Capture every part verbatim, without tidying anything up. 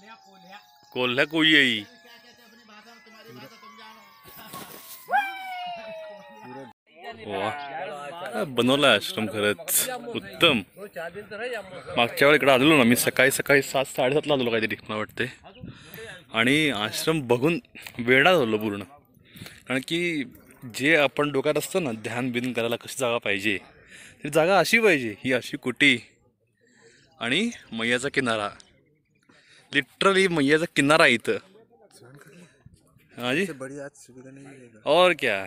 कोल्हा कोई आहे वा बनवला आश्रम खरंच उत्तम. मागच्या वेळी इकडे आलेलो ना मी सकाळी सकाळी सात साडेसातला आलेलो काहीतरी मला वाटते आणि आश्रम बघून वेडा झालो पूर्ण. कारण की जे आपण डोक्यात असतं ना ध्यान बिन करायला कशी जागा पाहिजे ती जागा अशी पाहिजे. ही अशी कुटी आणि मैयाचा किनारा लिटरली मैयाचा किनारा इथं. हाँ जी और क्या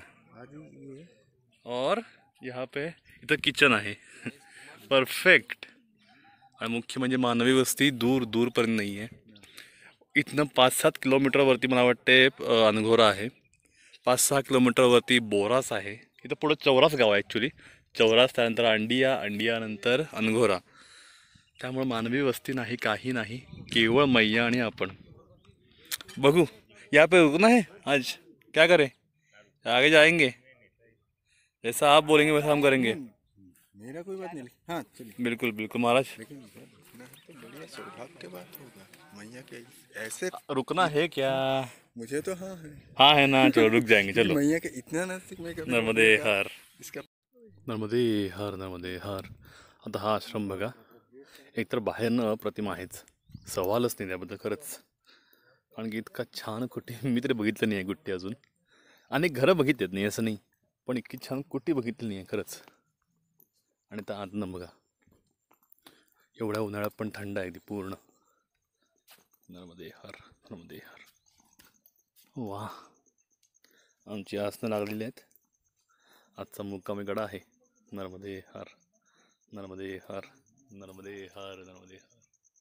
और यहाँ पे इथं किचन आहे परफेक्ट. आणि मुख्य म्हणजे मानवी वस्ती दूर दूरपर्यंत नाही आहे. इथनं पाच सात किलोमीटरवरती मला वाटते अनघोरा आहे. पाच सहा किलोमीटरवरती बोरास आहे. इथं पुढं चौरास गाव आहे ॲक्च्युली. चौरास त्यानंतर अंडिया अंडियानंतर अनघोरा. त्यामुळे मानवी वस्ती नाही काही नाही केवळ मैया आणि आपण. बघू यहाँ पे रुकना है आज क्या करें आगे जाएंगे जैसा आप बोलेंगे वैसा हम करेंगे. मेरा कोई बात नहीं. हाँ चलिए बिल्कुल बिल्कुल महाराज. तो बढ़िया सौभाग्य बात होगा मैया के ऐसे रुकना है क्या. मुझे तो हाँ है हाँ है ना चलो रुक जाएंगे चलो. मैया के इतना नजदीक में कभी नर्मदे हर इसका नर्मदे हर नर्मदे हर. आता हा आश्रम बघा एकतर बाहेरनं अप्रतिम आहेच सवालच नाही त्याबद्दल खरंच. कारण की इतका छान कुटी मी तरी बघितलं नाही आहे गुट्टी अजून. अनेक घरं बघितलेत नाही असं नाही पण इतकी छान कुटी बघितली नाही आहे खरंच. आणि त्या आतनं बघा एवढ्या उन्हाळ्यात पण थंड आहे ती पूर्ण. नर्मदे हर नर्मदे हर. वा आमची आसनं लागलेली आहेत. आजचा मुक्कामी गडा आहे. नर्मदे हर नर्मदे हर नर्मदे हर नर्मदे हर.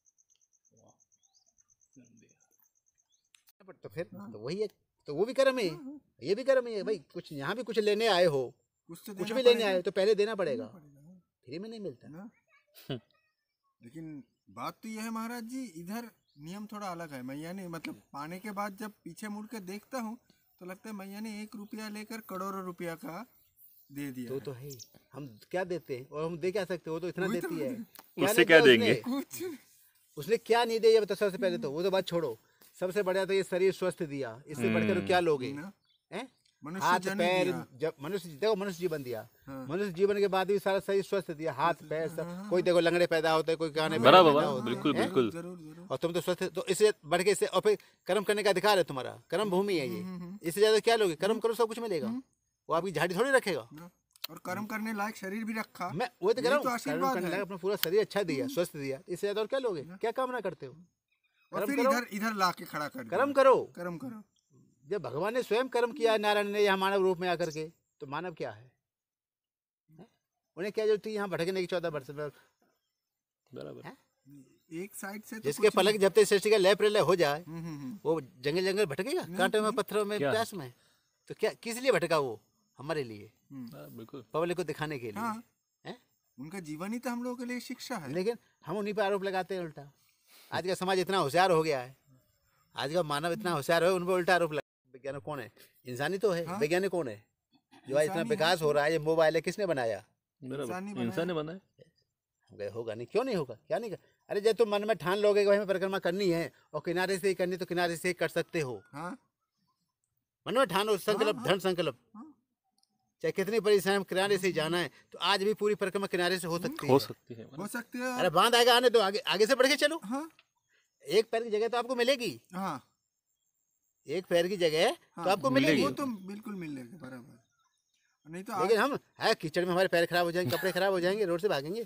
तो फिर तो वही है तो वो भी कर्म है ये भी कर्म है भाई. कुछ यहाँ भी कुछ लेने आए हो कुछ तो कुछ देना भी लेने पड़ेगा। आए तो पहले देना पड़ेगा. पड़ेगा। फ्री में नहीं मिलता ना लेकिन बात तो यह है महाराज जी इधर नियम थोड़ा अलग है. मैया ने मतलब पाने के बाद जब पीछे मुड़ के देखता हूँ तो लगता है मैया ने एक रुपया लेकर करोड़ों रुपया का दे दिया. तो तो है हम क्या देते हैं और हम दे क्या सकते. वो तो इतना वही तो देती है उससे नहीं क्या दिया देंगे? उसने? कुछ उसने क्या नहीं दिया ये बता. सबसे पहले तो वो तो बात छोड़ो. सबसे बढ़िया तो ये शरीर स्वस्थ दिया. इससे बढ़कर क्या लोगे ना हैं. मनुष्य हाथ जन्म पैर दिया। जब मनुष्य देखो मनुष्य जीवन दिया. हाँ। मनुष्य जीवन के बाद भी सारा शरीर स्वस्थ दिया. हाथ पैर सब. कोई देखो लंगड़े पैदा होते कोई गाने बराबर बराबर बिल्कुल हैं? बिल्कुल. जरूर जरूर और तुम तो स्वस्थ तो इससे बढ़ के इससे और फिर कर्म करने का अधिकार है तुम्हारा. कर्म भूमि है ये. इससे ज्यादा क्या लोगे. कर्म करो सब कुछ मिलेगा. वो आपकी झाड़ी थोड़ी रखेगा. ना। और कर्म करने लायक शरीर भी रखा. मैं वो तो कह रहा यही तो हूँ कर्म आशीर्वाद करने है। लगा अपना पूरा शरीर अच्छा दिया स्वस्थ दिया. इससे ज्यादा और क्या लोगे. क्या कामना करते हो. और कर्म फिर करो. इधर इधर ला के खड़ा कर दिया। कर्म करो. कर्म करो. जब भगवान ने स्वयं कर्म किया नारायण ने यहाँ मानव रूप में आकर के तो मानव क्या है, है? उन्हें क्या जरूरत थी यहाँ भटकने की चौदह वर्ष में. बराबर. एक साइड से तो जिसके कुछ पलक जब तक सृष्टि का लय प्रलय हो जाए हम्म, हम्म, हम्म। वो जंगल जंगल भटकेगा कांटे में पत्थरों में क्या? प्यास में. तो क्या किस लिए भटका वो. हमारे लिए हाँ, बिल्कुल. पब्लिक को दिखाने के लिए हाँ है? उनका जीवन ही तो हम लोगों के लिए शिक्षा है. लेकिन हम उन्हीं पर आरोप लगाते हैं उल्टा. आज का समाज इतना होशियार हो गया है. आज का मानव इतना होशियार है उन पर उल्टा आरोप लगा. वैज्ञानिक कौन है. इंसानी तो है. हाँ? वैज्ञानिक कौन है जो आज इतना इंसानी विकास हो रहा है. ये मोबाइल है किसने बनाया. बराबर इंसानी बनाया. इंसान ने बनाया. हम कहे होगा नहीं. क्यों नहीं होगा. क्या नहीं कर. अरे जब तुम मन में ठान लोगे कि भाई हमें परिक्रमा करनी है और किनारे से ही करनी तो किनारे से ही कर सकते हो. हाँ मन में ठानो संकल्प हाँ, दृढ़ संकल्प. हाँ। चाहे कितनी परेशानी किनारे से ही जाना है तो आज भी पूरी परिक्रमा किनारे से हो सकती हो है. सकती है. हो सकते हैं. अरे बांध आएगा आने दो. आगे आगे से बढ़ के चलो. हाँ एक पैर की जगह तो आपको मिलेगी. हाँ एक पैर की जगह हाँ, तो आपको मिलेगी। मिलेगी. वो तो बिल्कुल मिलेगा बराबर. नहीं तो लेकिन आज हम है कीचड़ में हमारे पैर खराब हो जाएंगे कपड़े खराब हो जाएंगे रोड से भागेंगे.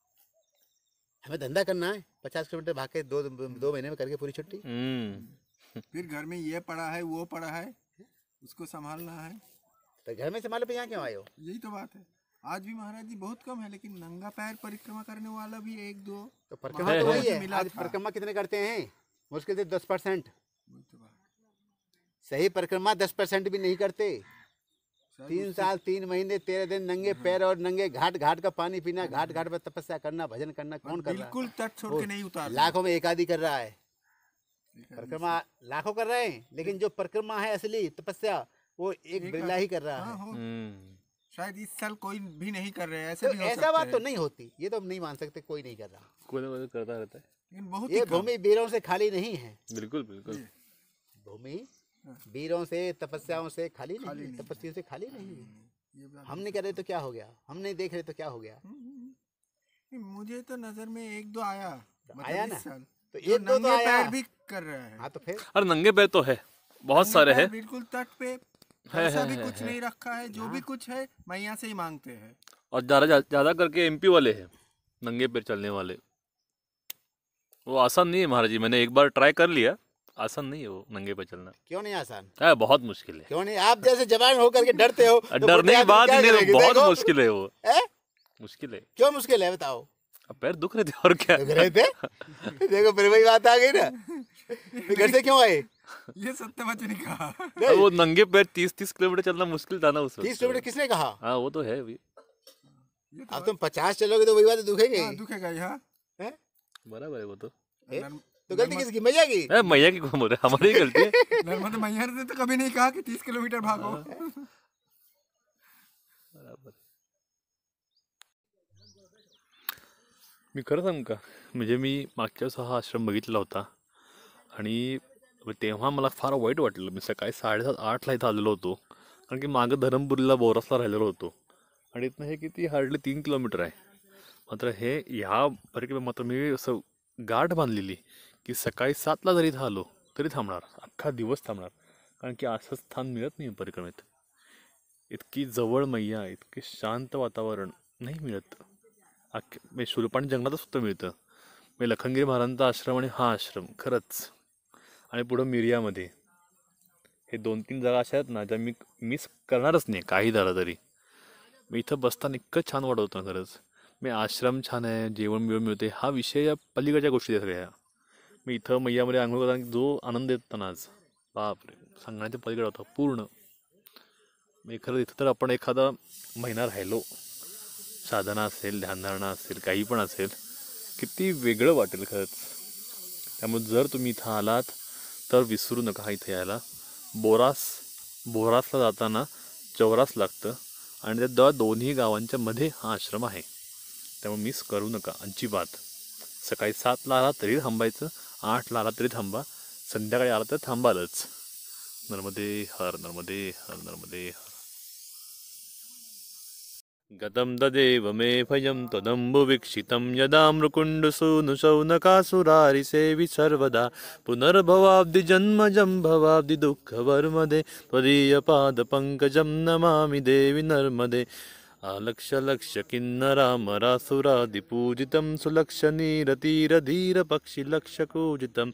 हमें धंधा करना है. पचास किलोमीटर भाग के दो दो महीने में करके पूरी छुट्टी. हम्म. फिर घर में ये पड़ा है वो पड़ा है उसको संभालना है. तो घर में संभालो पे यहाँ क्यों आए हो. यही तो बात है. आज भी महाराज जी बहुत कम है लेकिन नंगा पैर परिक्रमा करने वाला भी एक दो. तो परिक्रमा है, तो है, वही है. मिला आज था. परिक्रमा कितने करते हैं. मुश्किल से दस परसेंट. वही तो बात. सही परिक्रमा दस परसेंट भी नहीं करते. शायद तीन उससे- साल तीन महीने तेरह दिन नंगे पैर और नंगे घाट घाट का पानी पीना घाट घाट पर तपस्या करना भजन करना कौन कर रहा बिल्कुल तट छोड़ के नहीं है. उतार. लाखों में एक आदि कर रहा है. परिक्रमा लाखों कर रहे हैं लेकिन जो परिक्रमा है असली तपस्या वो एक बिरला ही कर रहा हाँ, है. हो. हम्म. शायद इस साल कोई भी नहीं कर रहे हैं. ऐसे तो भी हो ऐसा सकता बात है. तो नहीं होती. ये तो हम नहीं मान सकते कोई नहीं कर रहा. कोई ना कोई करता रहता है. लेकिन बहुत ही ये कम। भूमि वीरों से खाली नहीं है। बिल्कुल बिल्कुल। भूमि वीरों से, तपस्याओं से खाली नहीं है, तपस्वियों से खाली नहीं है। ये बात हम नहीं कर रहे तो क्या हो गया, हम नहीं देख रहे तो क्या हो गया। नहीं, मुझे तो नजर में एक दो आया, मतलब आया इस ना? साल तो जो एक दो तो नंगे आया। पैर भी कर रहा है। हाँ तो फिर अरे नंगे पैर तो है, बहुत नंगे सारे पैर हैं। बिल्कुल तट पे, है, पैसा है, भी है, कुछ है। नहीं रखा है, जो भी कुछ है मैया से ही मांगते हैं। और ज्यादा ज्यादा करके एमपी वाले हैं नंगे पैर चलने वाले। वो आसान नहीं है महाराज जी, मैंने एक बार ट्राई कर लिया, आसान नहीं है वो नंगे पैर चलना। क्यों नहीं आसान? है, बहुत मुश्किल है। क्यों नहीं? आप जैसे जवान होकर के डरते हो तो डरने बुढ़े की आदमी बात क्या ही नहीं, करेंगे? बहुत देखो। मुश्किल है वो, हैं? मुश्किल है। क्यों मुश्किल है बताओ? अब पैर दुख रहे थे और क्या। लग रहे थे। देखो फिर वही बात आ गई ना, फिर घर से क्यों आए? ये सत्य वचन कहा। अब वो नंगे पैर तीस तीस किलोमीटर चलना मुश्किल था ना उस वक्त। तीस किलोमीटर किसने कहा? हाँ वो तो है भी, अब तुम पचास चलोगे तो वही बात दुखेगी। हाँ, दुखेगा ही, हाँ। हैं? बराबर है वो तो। ए? नर्म- तो गलती किसकी? मैया की? है मैया की कौन बोल रहा है, हमारी ही गलती है। नर्मदा मैया ने तो कभी नहीं कहा कि तीस किलोमीटर भागो। बराबर. मी खरं सांगू का, म्हणजे मी मागच्या वेळेस हा आश्रम बघितला होता आणि तेव्हा मला फार वाईट वाटलं. मी सकाळी साडेसात आठला इथं आलेलो होतो, कारण की मागं धरमपुरीला बोरसला राहिलेलो होतो आणि इथनं हे किती हार्डली तीन किलोमीटर आहे. मात्र हे ह्या परिक्रमा मात्र मी असं गाठ बांधलेली की सकाळी सातला जरी इथं आलो तरी थांबणार, अख्खा दिवस थांबणार, कारण की असं स्थान मिळत नाही परिक्रमेत. इतकी जवळ मैया, इतके शांत वातावरण नाही मिळत. अख्खे म्हणजे शूलपाणी जंगलातच फक्त मिळतं. म्हणजे लखनगिरी महाराजांचा आश्रम आणि हा आश्रम खरंच, आणि पुढं मिरियामध्ये, हे दोन तीन जागा अशा आहेत ना ज्या मी मिस करणारच नाही काही झालं तरी. मी इथं बसताना इतकं छान वाटत होतं खरंच. मी आश्रम छान आहे, जेवण बिवण मिळते, हा विषय या पलीकडच्या गोष्टी आहेत सगळ्या. मी इथं मैयामध्ये आंघोळ करताना जो आनंद येतो ना आज, बापरे, सांगण्याच्या पलीकडे होता पूर्ण. मी खरं इथं तर आपण एखादा महिना राहिलो, साधना असेल, ध्यानधारणा असेल, काही पण असेल, किती वेगळं वाटेल खरंच. त्यामुळे जर तुम्ही इथं आलात तर विसरू नका इथं यायला. बोरास बोरासला जाताना चौरास लागतं आणि त्या द दोन्ही गावांच्या मध्ये हा आश्रम आहे. त्यामुळे मिस करू नका अजिबात. सकाळी सातला आला तरी थांबायचं, आठला आला तरी थांबा, संध्याकाळी आला तर थांबालच. नर्मदे हर, नर्मदे हर, नर्मदे हर. गतं तदेव मे भयं त्वदम्बुवीक्षितं यदा मृकुण्डसूनुशौनकासुरारिसेवि सर्वदा पुनर्भवाब्धिजन्मजं भवाब्धि दुःखवर्मदे त्वदीयपादपङ्कजं नमामि देवि नर्मदे. आलक्ष लक्ष किन्नरामरासुरादिपूजितं सुलक्षणीरतीरधीरपक्षिलक्षकूजितं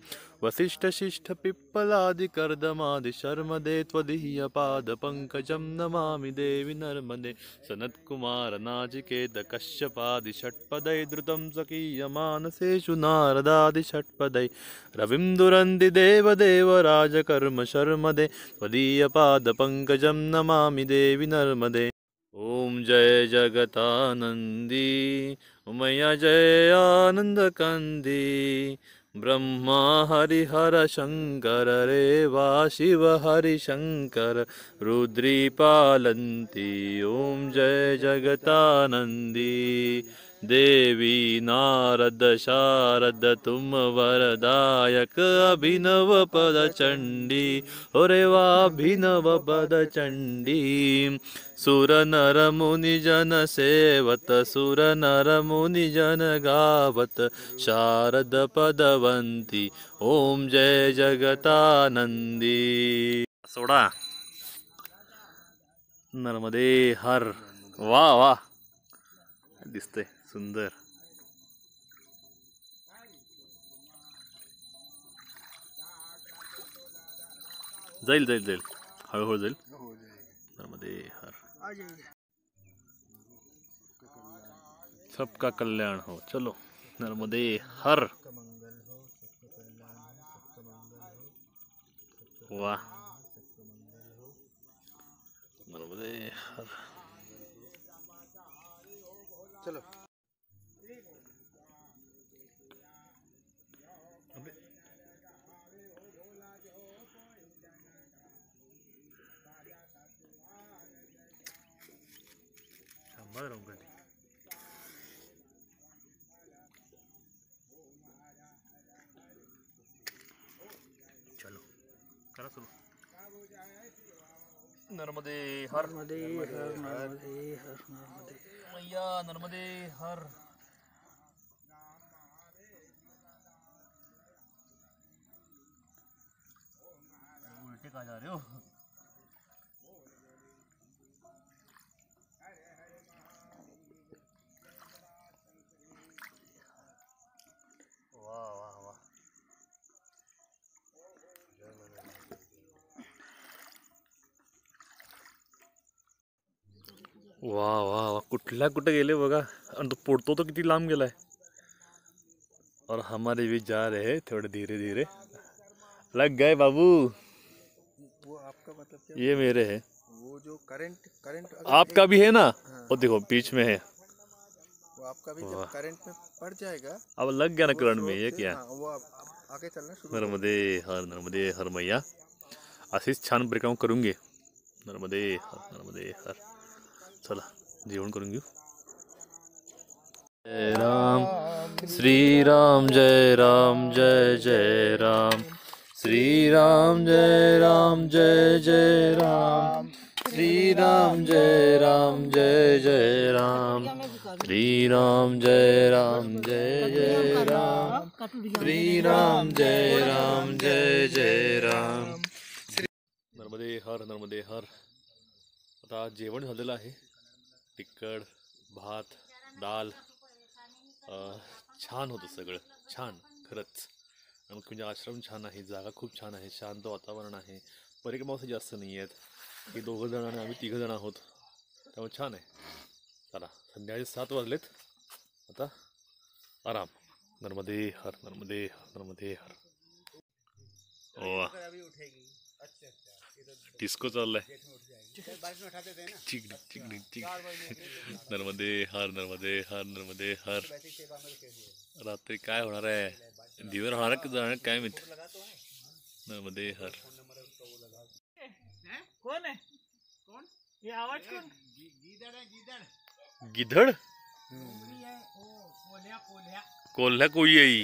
वसिष्ठशिष्ठपिप्पलादिकर्दमादिशर्मदे त्वदीयपादपङ्कजं नमामि देवि नर्मदे. सनत्कुमारनाचिकेतकश्यपादिषट्पदै द्रुतं स्वकीयमानसेषु नारदादिषट्पदै रविं दुरन्ति देवदेवराजकर्म शर्मदे त्वदीयपादपङ्कजं नमामि देवि नर्मदे. ओम जय जगतानंदी उमया जय आनंदकंदी ब्रह्मा हरिहर शंकर रेवा शिव हरिशंकर रुद्री पालंती. ओम जय जगतानंदी देवी नारद शारद तुम वरदायक अभिनव पद चंडी ओरे वा अभिनव पद चंडी. सुर नर मुनि जन सेवत सुर नर मुनि जन गावत शारद पदवंती. ओम जय जगतानंदी. सोडा नर्मदे हर. वा वा दिसतंय सुंदर. जाईल जाईल जाईल हळूहळू जाईल. नर्मदे हर. सबका कल्याण हो. चलो नर्मदे हर. वाह नर्मदे हर. चलो थांबा राहून कधी. करा सुरू. नर्मदे हर नर्मदे हर नर्मदे हर नर्मदे. मैया नर्मदे हर. उल्टे कहा जा रहे हो. वाह वाह वाह. वाह वाह वाह. कुठल्या कुठे गेले बघा. आणि तो पोडतो तो किती लांब गेलाय. और हमारे भी जा रहे हैं थोड़े धीरे धीरे. लग गए बाबू. वो आपका मतलब क्या? ये मेरे है. वो जो करंट करंट आपका भी है ना. और देखो बीच में है. वो आपका भी जब करंट में पड़ जाएगा अब लग गया ना करंट में. ये से- क्या. हाँ, वो आप- आप आगे चलना शुरू कर नर्मदे हर नर्मदे हर मैया. अशीच छान ब्रेकआउट करून घे. नर्मदे हर नर्मदे हर. चला जेवण करून घेऊ. जय राम श्री राम जय राम जय जय राम. श्री राम जय राम जय जय राम. श्री राम जय राम जय जय राम. श्री राम जय राम जय जय राम. श्री राम जय राम जय जय राम. नर्मदे हर नर्मदे हर. आता जेवण झालेलं आहे. तिखट भात डाल. अं, छान होतं सगळं. छान खरंच. आणि म्हणजे आश्रम छान आहे. जागा खूप छान आहे. शांत वातावरण आहे. परिक्रमावसे जास्त नाही आहेत. हे दोघं जण आणि आम्ही तिघं जण आहोत. त्यामुळे छान आहे. चला संध्याकाळी सात वाजलेत. आता आराम. नर्मदे हर नर्मदे हर नर्मदे हर. वा डिस्को चाललाय. चिकडी चिकडी चिक. नर्मदे हर नर्मदे हर नर्मदे हर. रात्री काय होणार आहे. दिवे राहणार की जाणार काय माहित. नर्मदे हर. कोण आहे. कोण हे आवाज कोण. गिधड. कोल्ह्या कोई आई.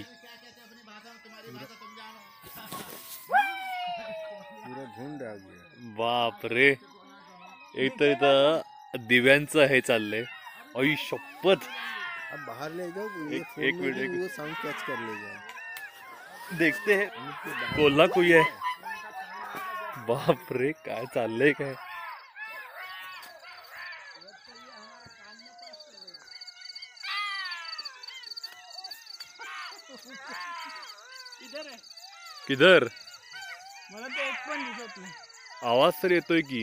पूरा झुंड आ गया. बाप रे. एक तर इथं दिव्यांचं हे चाललंय. आई शपथ. अब बाहर ले जाओ. ये एक- फोन एक में मिनट, भी एक- वो साउंड कैच कर लेगा. देखते हैं कोल्हा कोई आहे. बाप रे काय चाललंय काय. इधर आहे. किधर. मला ते एक पण दिसत नाही. आवाज तर येतोय की.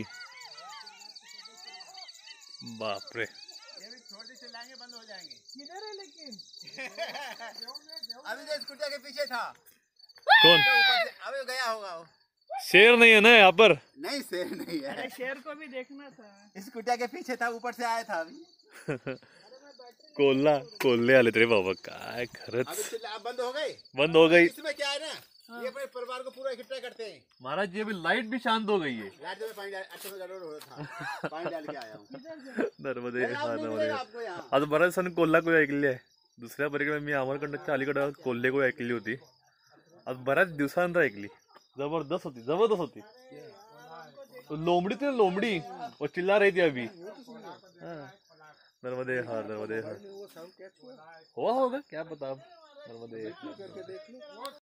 बाप रे. थोड़ी सी लाएंगे बंद हो जाएंगे. किधर है लेकिन. अभी जो स्कूटर के पीछे था कौन. ऊपर से अभी गया होगा वो. शेर नहीं है ना यहाँ पर. नहीं शेर नहीं है. अरे शेर को भी देखना था. स्कूटर के पीछे था ऊपर से आया था अभी. कोल्हा कोल्हे आले रे बाबा. काय खरंच. अभी चिल्ला- अब बंद हो गई. बंद हो गई. इसमें क्या है ना ये अपने परिवार को पूरा इकट्ठा करते हैं. महाराज ये भी लाइट भी शांत हो गई है. रात में पानी डाल अच्छा में गड़बड़ हो रहा था. पानी डाल के आया हूँ. नर्मदे अरे हा आप नहीं नर्मदे. मिलेगा आपको यहाँ. आता बऱ्याच दिवसांनी कोल्हा कोळी ऐकली आहे. दुसऱ्या परिक्रमेत मी अमरकंटकच्या अलीकडे कोल्हे कोळी ऐकली होती. आज बऱ्याच दिवसानंतर ऐकली. जबरदस्त होती जबरदस्त होती. लोमड़ी थी ना लोमड़ी. वो चिल्ला रही थी अभी. हाँ. नर्मदे हर नर्मदे हर. वो साउंड कैच हुआ. हुआ होगा क्या पता. अब नर्मदे करके देख लो.